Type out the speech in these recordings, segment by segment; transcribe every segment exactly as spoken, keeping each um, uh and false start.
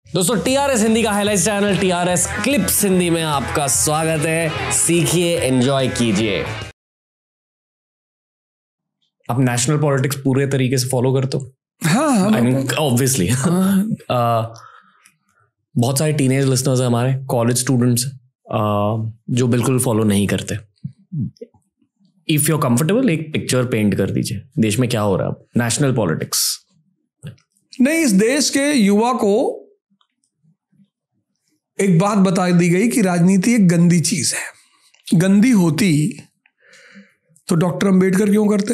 दोस्तों टीआरएस हिंदी का highlight channel TRS clips Hindi में आपका स्वागत है। सीखिए, एंजॉय कीजिए। आप नेशनल पॉलिटिक्स पूरे तरीके से फॉलो करते हो? हाँ, आई मीन ऑब्वियसली बहुत सारे टीनेज लिसनर्स हैं हमारे, कॉलेज स्टूडेंट्स uh, जो बिल्कुल फॉलो नहीं करते। इफ यू आर कंफर्टेबल, एक पिक्चर पेंट कर दीजिए देश में क्या हो रहा है नेशनल पॉलिटिक्स। नहीं, इस देश के युवा को एक बात बता दी गई कि राजनीति एक गंदी चीज है। गंदी होती तो डॉक्टर अंबेडकर क्यों करते?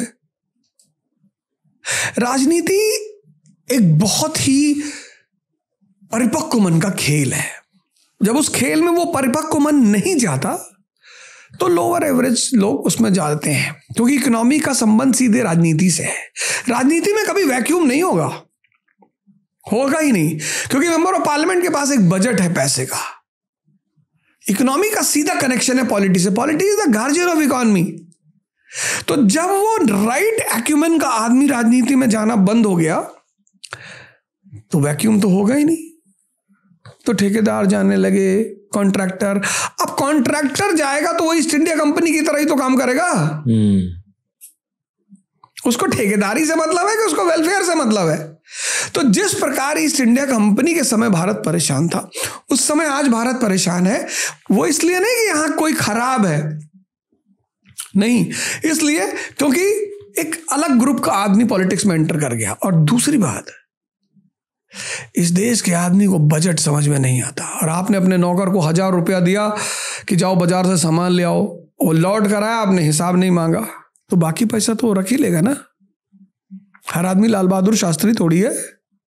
राजनीति एक बहुत ही परिपक्व मन का खेल है। जब उस खेल में वो परिपक्व मन नहीं जाता तो लोअर एवरेज लोग उसमें जाते हैं, क्योंकि इकोनॉमी का संबंध सीधे राजनीति से है। राजनीति में कभी वैक्यूम नहीं होगा, होगा ही नहीं, क्योंकि मेंबर ऑफ पार्लियामेंट के पास एक बजट है पैसे का। इकोनॉमी का सीधा कनेक्शन है पॉलिटी से। Polity is the guardian of economy. तो जब वो राइट एक्यूमेन का आदमी राजनीति में जाना बंद हो गया तो वैक्यूम तो होगा ही नहीं। तो ठेकेदार जाने लगे, कॉन्ट्रैक्टर। अब कॉन्ट्रैक्टर जाएगा तो वो ईस्ट इंडिया कंपनी की तरह ही तो काम करेगा। hmm. उसको ठेकेदारी से मतलब है कि उसको वेलफेयर से मतलब है। तो जिस प्रकार ईस्ट इंडिया कंपनी के समय भारत परेशान था, उस समय आज भारत परेशान है। वो इसलिए नहीं कि यहां कोई खराब है, नहीं, इसलिए क्योंकि एक अलग ग्रुप का आदमी पॉलिटिक्स में एंटर कर गया। और दूसरी बात, इस देश के आदमी को बजट समझ में नहीं आता। और आपने अपने नौकर को हजार रुपया दिया कि जाओ बाजार से सामान ले आओ, वो लौट कर आया, आपने हिसाब नहीं मांगा, तो बाकी पैसा तो रख ही लेगा ना। हर आदमी लाल बहादुर शास्त्री थोड़ी है।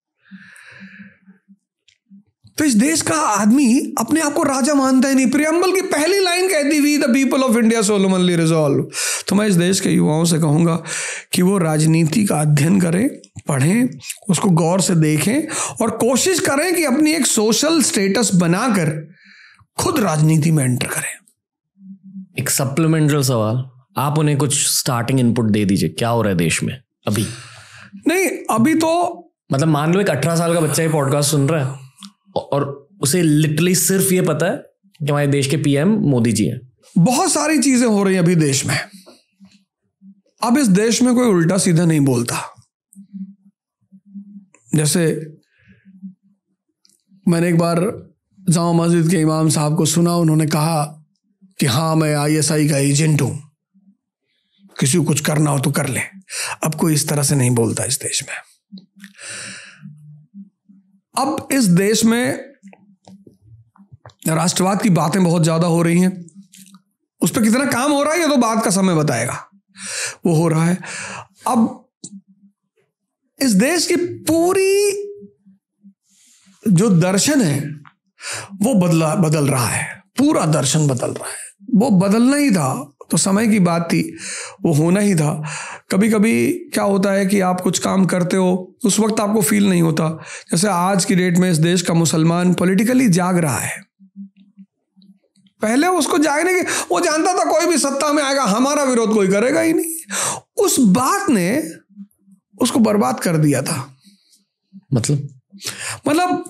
तो इस देश का आदमी अपने आप को राजा मानता ही नहीं। प्रियम्बल की पहली लाइन कहती, we the people of India solemnly resolve. तो मैं इस देश के युवाओं से कहूंगा कि वो राजनीति का अध्ययन करें, पढ़ें, उसको गौर से देखें और कोशिश करें कि अपनी एक सोशल स्टेटस बनाकर खुद राजनीति में एंटर करें। एक सप्लीमेंटल सवाल, आप उन्हें कुछ स्टार्टिंग इनपुट दे दीजिए, क्या हो रहा है देश में अभी? नहीं, अभी तो मतलब मान लो एक अठारह साल का बच्चा ये पॉडकास्ट सुन रहा है और उसे लिटरली सिर्फ ये पता है कि हमारे देश के पीएम मोदी जी हैं। बहुत सारी चीजें हो रही हैं अभी देश में। अब इस देश में कोई उल्टा सीधा नहीं बोलता। जैसे मैंने एक बार जामा मस्जिद के इमाम साहब को सुना, उन्होंने कहा कि हाँ मैं आईएसआई का एजेंट हूं, किसी को कुछ करना हो तो कर ले। अब कोई इस तरह से नहीं बोलता इस देश में। अब इस देश में राष्ट्रवाद की बातें बहुत ज्यादा हो रही हैं। उस पर कितना काम हो रहा है ये तो बात का समय बताएगा। वो हो रहा है। अब इस देश की पूरी जो दर्शन है वो बदला बदल रहा है। पूरा दर्शन बदल रहा है। वो बदलना ही था तो समय की बात थी, वो होना ही था। कभी कभी क्या होता है कि आप कुछ काम करते हो, उस वक्त आपको फील नहीं होता। जैसे आज की डेट में इस देश का मुसलमान पॉलिटिकली जाग रहा है। पहले उसको जागने के, वो जानता था कोई भी सत्ता में आएगा हमारा विरोध कोई करेगा ही नहीं। उस बात ने उसको बर्बाद कर दिया था। मतलब मतलब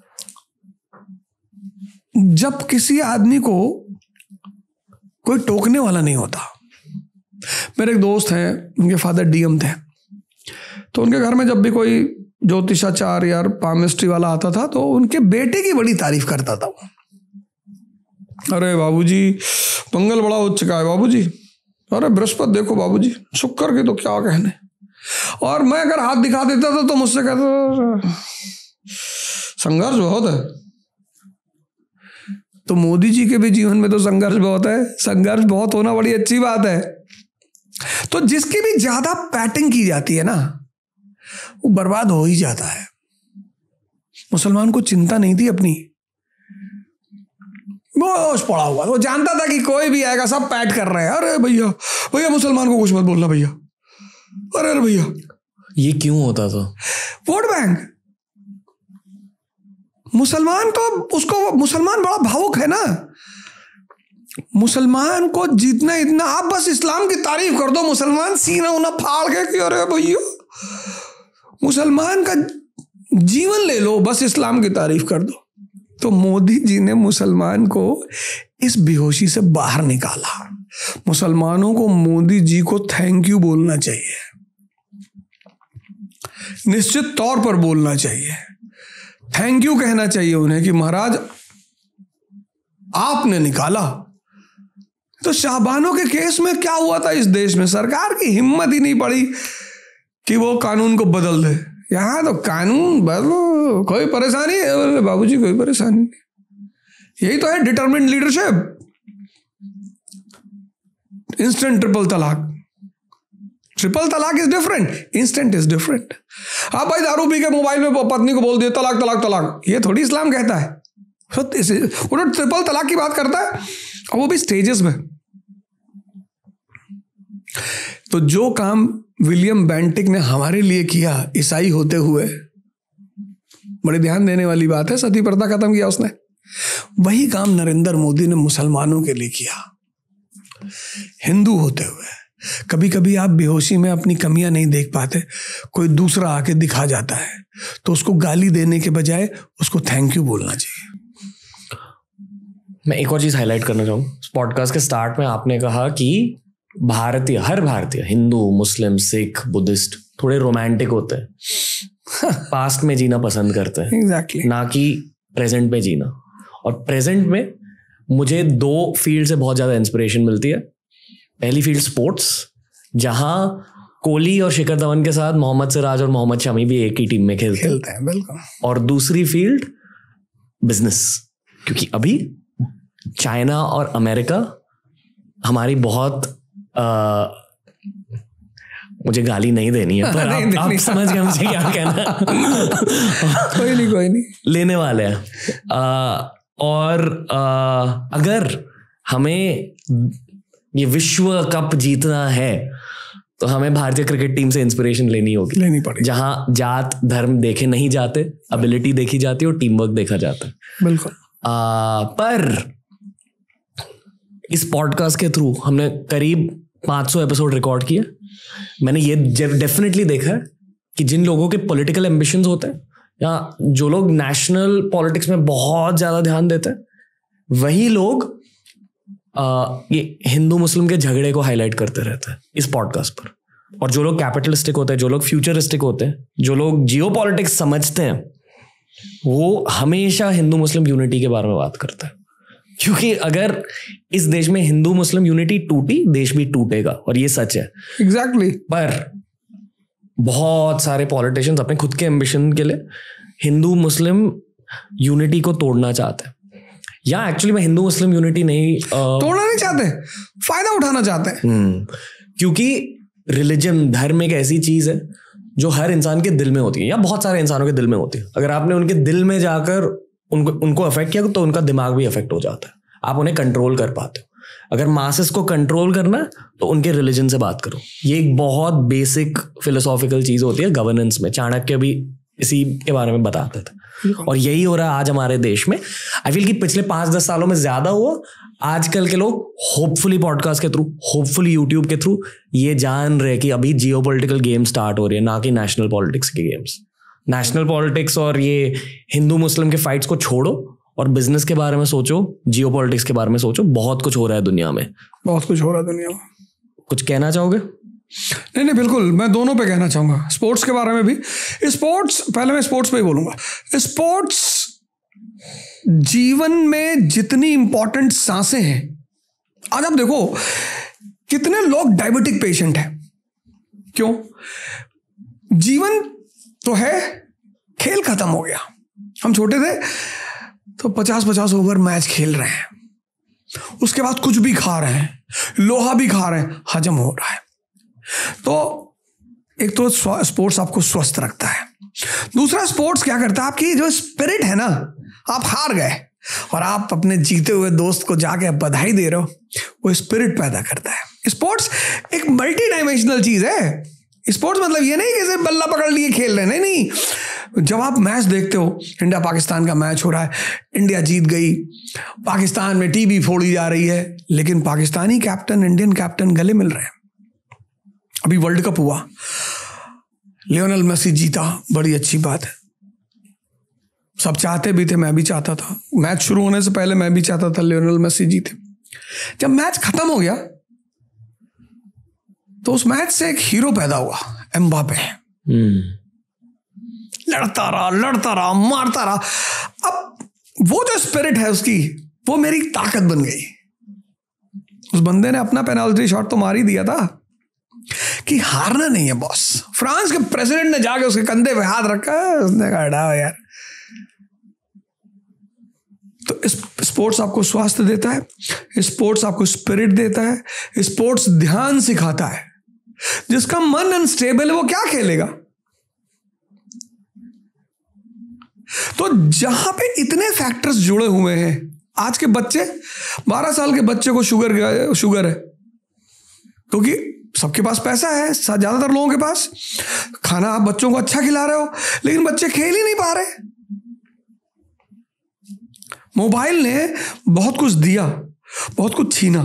जब किसी आदमी को कोई टोकने वाला नहीं होता। मेरे एक दोस्त हैं, उनके फादर डीएम थे, तो उनके घर में जब भी कोई ज्योतिषाचार्य या पामिस्ट्री वाला आता था तो उनके बेटे की बड़ी तारीफ करता था वो। अरे बाबूजी मंगल बड़ा उच्च चुका है बाबूजी, अरे बृहस्पति देखो बाबूजी, शुक्र के तो क्या कहने। और मैं अगर हाथ दिखा देता था तो मुझसे कहता संघर्ष बहुत है। तो मोदी जी के भी जीवन में तो संघर्ष बहुत है। संघर्ष बहुत होना बड़ी अच्छी बात है। तो जिसकी भी ज्यादा पैटिंग की जाती है ना, वो बर्बाद हो ही जाता है। मुसलमान को चिंता नहीं थी अपनी, वो पड़ा हुआ, वो जानता था कि कोई भी आएगा सब पैट कर रहे हैं। अरे भैया भैया मुसलमान को कुछ मत बोलना भैया, अरे अरे भैया। ये क्यों होता था? Vote bank. मुसलमान तो उसको, मुसलमान बड़ा भावुक है ना। मुसलमान को जितना इतना, आप बस इस्लाम की तारीफ कर दो, मुसलमान सीना उना फाड़ के कि अरे भैया। मुसलमान का जीवन ले लो, बस इस्लाम की तारीफ कर दो। तो मोदी जी ने मुसलमान को इस बेहोशी से बाहर निकाला। मुसलमानों को मोदी जी को थैंक यू बोलना चाहिए, निश्चित तौर पर बोलना चाहिए। थैंक यू कहना चाहिए उन्हें कि महाराज आपने निकाला। तो शाहबानों के केस में क्या हुआ था इस देश में? सरकार की हिम्मत ही नहीं पड़ी कि वो कानून को बदल दे। यहां तो कानून बदलो, कोई परेशानी है बाबूजी, कोई परेशानी नहीं। यही तो है डिटरमिन्ड लीडरशिप। इंस्टेंट ट्रिपल तलाक, ट्रिपल तलाक is different, instant is different. आप भाई दारू पी के मोबाइल में पत्नी को बोल दिए तलाक तलाक तलाक, ये थोड़ी इस्लाम कहता है। वो तो ट्रिपल तलाक की बात करता है, और वो भी स्टेजेस में। तो जो काम विलियम बेंटिक ने हमारे लिए किया ईसाई होते हुए, बड़े ध्यान देने वाली बात है, सती प्रथा खत्म किया उसने, वही काम नरेंद्र मोदी ने मुसलमानों के लिए किया हिंदू होते हुए। कभी कभी आप बेहोशी में अपनी कमियां नहीं देख पाते, कोई दूसरा आके दिखा जाता है, तो उसको गाली देने के बजाय उसको थैंक यू बोलना चाहिए। मैं एक और चीज हाईलाइट करना चाहूँ। पॉडकास्ट के स्टार्ट में आपने कहा कि भारतीय, हर भारतीय, हिंदू, मुस्लिम, सिख, बुद्धिस्ट, थोड़े रोमांटिक होते हैं, पास्ट में जीना पसंद करते हैं, exactly. ना कि प्रेजेंट में जीना। और प्रेजेंट में मुझे दो फील्ड से बहुत ज्यादा इंस्पिरेशन मिलती है। पहली फील्ड स्पोर्ट्स, जहां कोहली और शिखर धवन के साथ मोहम्मद सिराज और मोहम्मद शमी भी एक ही टीम में खेलते, खेलते हैं। बिल्कुल। और दूसरी फील्ड बिजनेस, क्योंकि अभी चाइना और अमेरिका हमारी बहुत आ, मुझे गाली नहीं देनी है, पर आप, आप समझ गए मुझे क्या कहना। कोई नहीं कोई नहीं लेने वाले हैं। आ, और आ, अगर हमें ये विश्व कप जीतना है तो हमें भारतीय क्रिकेट टीम से इंस्पिरेशन लेनी होगी, लेनी पड़ेगी, जहां जात धर्म देखे नहीं जाते, एबिलिटी देखी जाती है और टीम वर्क देखा जाता है। बिल्कुल। आ, पर इस पॉडकास्ट के थ्रू हमने करीब पाँच सौ एपिसोड रिकॉर्ड किए। मैंने ये डेफिनेटली देखा है कि जिन लोगों के पॉलिटिकल एम्बिशंस होते हैं या जो लोग नेशनल पॉलिटिक्स में बहुत ज्यादा ध्यान देते हैं, वही लोग आ, ये हिंदू मुस्लिम के झगड़े को हाईलाइट करते रहते हैं इस पॉडकास्ट पर। और जो लोग कैपिटलिस्टिक होते हैं, जो लोग फ्यूचरिस्टिक होते हैं, जो लोग जियो पॉलिटिक्स समझते हैं, वो हमेशा हिंदू मुस्लिम यूनिटी के बारे में बात करते हैं। क्योंकि अगर इस देश में हिंदू मुस्लिम यूनिटी टूटी, देश भी टूटेगा, और ये सच है। Exactly exactly. पर बहुत सारे पॉलिटिशियंस अपने खुद के एम्बिशन के लिए हिंदू मुस्लिम यूनिटी को तोड़ना चाहते हैं, या एक्चुअली मैं हिंदू मुस्लिम यूनिटी नहीं आ, तोड़ना नहीं चाहते, फायदा उठाना चाहते हैं। क्योंकि रिलीजन, धर्म एक ऐसी चीज है जो हर इंसान के दिल में होती है, या बहुत सारे इंसानों के दिल में होती है। अगर आपने उनके दिल में जाकर उनको उनको अफेक्ट किया तो उनका दिमाग भी अफेक्ट हो जाता है, आप उन्हें कंट्रोल कर पाते हो। अगर मासेस को कंट्रोल करना है तो उनके रिलीजन से बात करो। ये एक बहुत बेसिक फिलोसॉफिकल चीज होती है गवर्नेंस में। चाणक्य भी इसी के बारे में बताते थे, और यही हो रहा है आज हमारे देश में। आई फील कि पिछले पांच दस सालों में ज्यादा हुआ। आजकल के लोग होपफुली पॉडकास्ट के थ्रू, होपफुली यूट्यूब के थ्रू ये जान रहे कि अभी जियो पॉलिटिकल गेम स्टार्ट हो रही है, ना कि नेशनल पॉलिटिक्स के गेम्स। नेशनल पॉलिटिक्स और ये हिंदू मुस्लिम के फाइट्स को छोड़ो और बिजनेस के बारे में सोचो, जियो पॉलिटिक्स के बारे में सोचो। बहुत कुछ हो रहा है दुनिया में, बहुत कुछ हो रहा है दुनिया में। कुछ कहना चाहोगे? नहीं नहीं बिल्कुल, मैं दोनों पे कहना चाहूंगा, स्पोर्ट्स के बारे में भी। स्पोर्ट्स, पहले मैं स्पोर्ट्स पे ही बोलूंगा। स्पोर्ट्स जीवन में जितनी इंपॉर्टेंट सांसें हैं, आज आप देखो कितने लोग डायबिटिक पेशेंट हैं। क्यों? जीवन तो है, खेल खत्म हो गया। हम छोटे थे तो पचास पचास ओवर मैच खेल रहे हैं, उसके बाद कुछ भी खा रहे हैं, लोहा भी खा रहे हैं, हजम हो रहा है। तो एक तो स्पोर्ट्स आपको स्वस्थ रखता है, दूसरा स्पोर्ट्स क्या करता है, आपकी जो स्पिरिट है ना, आप हार गए और आप अपने जीते हुए दोस्त को जाके बधाई दे रहे हो, वो स्पिरिट पैदा करता है। स्पोर्ट्स एक मल्टी डायमेंशनल चीज है। स्पोर्ट्स मतलब ये नहीं कि सिर्फ बल्ला पकड़ लिए खेल रहे हैं, नहीं नहीं। जब आप मैच देखते हो, इंडिया पाकिस्तान का मैच हो रहा है, इंडिया जीत गई, पाकिस्तान में टीवी फोड़ी जा रही है, लेकिन पाकिस्तानी कैप्टन, इंडियन कैप्टन गले मिल रहे हैं। अभी वर्ल्ड कप हुआ, लियोनेल मेसी जीता, बड़ी अच्छी बात है, सब चाहते भी थे, मैं भी चाहता था। मैच शुरू होने से पहले मैं भी चाहता था लियोनेल मेसी जीते। जब मैच खत्म हो गया तो उस मैच से एक हीरो पैदा हुआ, एम्बापे। लड़ता रहा लड़ता रहा मारता रहा। अब वो जो स्पिरिट है उसकी, वो मेरी ताकत बन गई। उस बंदे ने अपना पेनल्टी शॉट तो मार ही दिया था कि हारना नहीं है बॉस। फ्रांस के प्रेसिडेंट ने जाके उसके कंधे पे हाथ रखा, उसने कहा हटाओ यार। तो स्पोर्ट्स आपको स्वास्थ्य देता है, स्पोर्ट्स आपको स्पिरिट देता है, स्पोर्ट्स ध्यान सिखाता है। जिसका मन अनस्टेबल है वो क्या खेलेगा? तो जहां पे इतने फैक्टर्स जुड़े हुए हैं, आज के बच्चे, बारह साल के बच्चे को शुगर शुगर है क्योंकि सबके पास पैसा है, ज्यादातर लोगों के पास। खाना आप बच्चों को अच्छा खिला रहे हो, लेकिन बच्चे खेल ही नहीं पा रहे। मोबाइल ने बहुत कुछ दिया, बहुत कुछ छीना।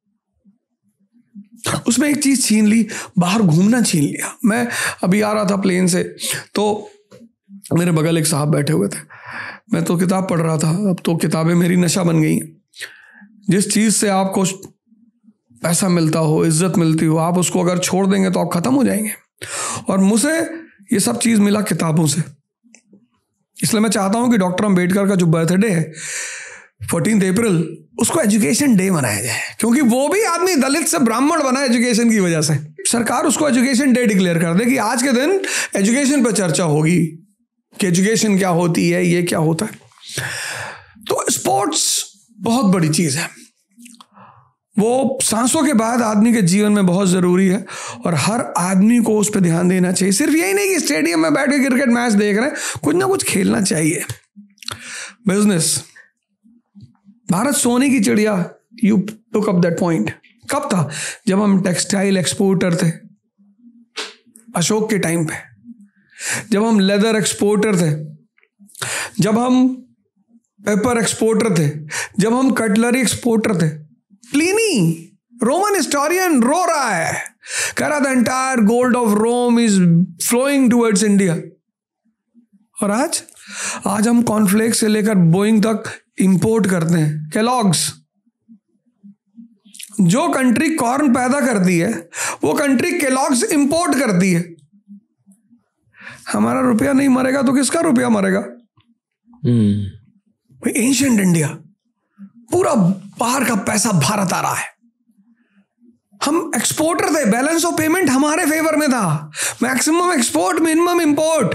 उसमें एक चीज छीन ली, बाहर घूमना छीन लिया। मैं अभी आ रहा था प्लेन से, तो मेरे बगल एक साहब बैठे हुए थे। मैं तो किताब पढ़ रहा था। अब तो किताबें मेरी नशा बन गई। जिस चीज से आपको पैसा मिलता हो, इज्जत मिलती हो, आप उसको अगर छोड़ देंगे तो आप खत्म हो जाएंगे। और मुझे ये सब चीज मिला किताबों से। इसलिए मैं चाहता हूं कि डॉक्टर अंबेडकर का जो बर्थडे है चौदह अप्रैल, उसको एजुकेशन डे मनाया जाए, क्योंकि वो भी आदमी दलित से ब्राह्मण बना एजुकेशन की वजह से। सरकार उसको एजुकेशन डे डिक्लेयर कर दे कि आज के दिन एजुकेशन पर चर्चा होगी कि एजुकेशन क्या होती है, ये क्या होता है। तो स्पोर्ट्स बहुत बड़ी चीज है। वो सांसों के बाद आदमी के जीवन में बहुत जरूरी है और हर आदमी को उस पर ध्यान देना चाहिए। सिर्फ यही नहीं कि स्टेडियम में बैठ के क्रिकेट मैच देख रहे हैं, कुछ ना कुछ खेलना चाहिए। बिजनेस, भारत सोने की चिड़िया, you took up that point. कब था? जब हम टेक्सटाइल एक्सपोर्टर थे, अशोक के टाइम पे। जब हम लेदर एक्सपोर्टर थे, जब हम पेपर एक्सपोर्टर थे, जब हम कटलरी एक्सपोर्टर थे। प्लिनी, रोमन हिस्टोरियन, रो रहा है, कह रहा था entire gold of Rome is flowing towards India. और आज आज हम कॉर्नफ्लेक्स से लेकर बोइंग तक इंपोर्ट करते हैं। केलॉग्स, जो कंट्री कॉर्न पैदा करती है वो कंट्री केलॉग्स इंपोर्ट करती है। हमारा रुपया नहीं मरेगा तो किसका रुपया मरेगा? भाई एंशिएंट इंडिया, पूरा बाहर का पैसा भारत आ रहा है। हम एक्सपोर्टर थे, बैलेंस ऑफ पेमेंट हमारे फेवर में था। Maximum export, minimum import.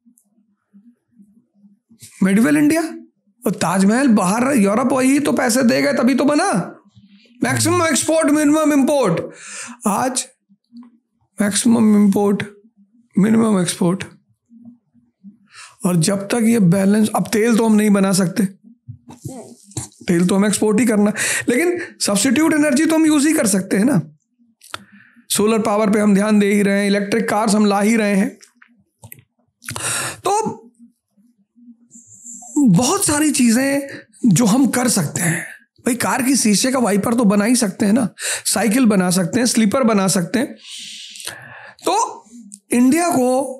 Medieval India, तो ताजमहल बाहर यूरोप वही तो पैसे दे गए तभी तो बना। Maximum export, minimum import. आज मैक्सिमम इंपोर्ट, मिनिमम एक्सपोर्ट। और जब तक ये बैलेंस, अब तेल तो हम नहीं बना सकते, तेल तो हमें एक्सपोर्ट ही करना, लेकिन सब्स्टिट्यूट एनर्जी तो हम यूज ही कर सकते हैं ना। सोलर पावर पे हम ध्यान दे ही रहे हैं, इलेक्ट्रिक कार्स हम ला ही रहे हैं। तो बहुत सारी चीजें जो हम कर सकते हैं। भाई कार की शीशे का वाइपर तो बना ही सकते हैं ना, साइकिल बना सकते हैं, स्लीपर बना सकते हैं। तो इंडिया को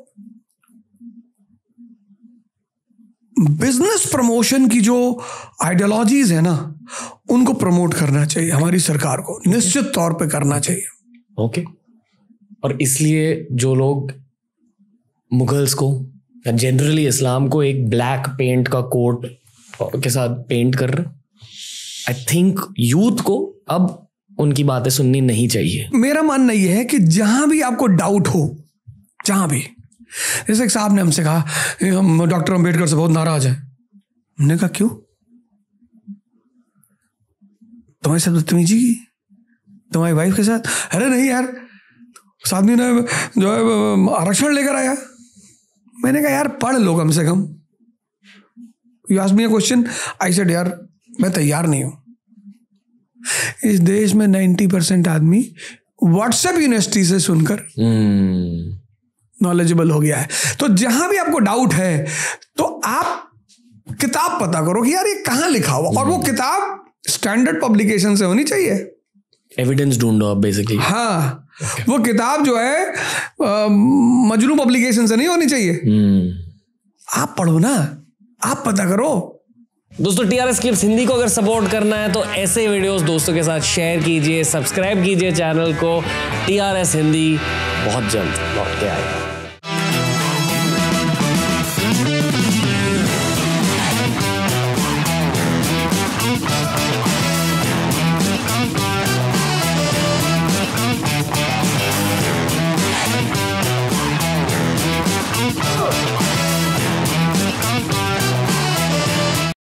बिजनेस प्रमोशन की जो आइडियोलॉजीज है ना, उनको प्रमोट करना चाहिए। हमारी सरकार को निश्चित तौर पे करना चाहिए। Okay okay. और इसलिए जो लोग मुगल्स को या जनरली इस्लाम को एक ब्लैक पेंट का कोट के साथ पेंट कर रहे, आई थिंक यूथ को अब उनकी बातें सुननी नहीं चाहिए। मेरा मानना यह है कि जहां भी आपको डाउट हो, जहां भी, जैसे एक साहब ने हमसे कहा हम डॉक्टर अंबेडकर से बहुत नाराज हैं। हमने कहा क्यों? तुम्हारे साथ बदतमीजी की, तुम्हारी वाइफ के साथ? अरे नहीं यार, उस आदमी ने जो है आरक्षण लेकर आया। मैंने कहा यार पढ़ लो कम से कम। You ask me a question, I said यार मैं तैयार नहीं हूं। इस देश में नाइन्टी परसेंट आदमी व्हाट्सएप यूनिवर्सिटी से सुनकर नॉलेजेबल hmm. हो गया है। तो जहां भी आपको डाउट है तो आप किताब पता करो कि यार ये कहां लिखा हुआ, hmm. और वो किताब स्टैंडर्ड पब्लिकेशन से होनी चाहिए। एविडेंस ढूंढो आप बेसिकली। हाँ okay. वो किताब जो है आ, मजनू पब्लिकेशन से नहीं होनी चाहिए। hmm. आप पढ़ो ना, आप पता करो। दोस्तों टीआरएस क्लिप्स हिंदी को अगर सपोर्ट करना है तो ऐसे वीडियोस दोस्तों के साथ शेयर कीजिए, सब्सक्राइब कीजिए चैनल को। टीआरएस हिंदी बहुत जल्द लौट के आएगा।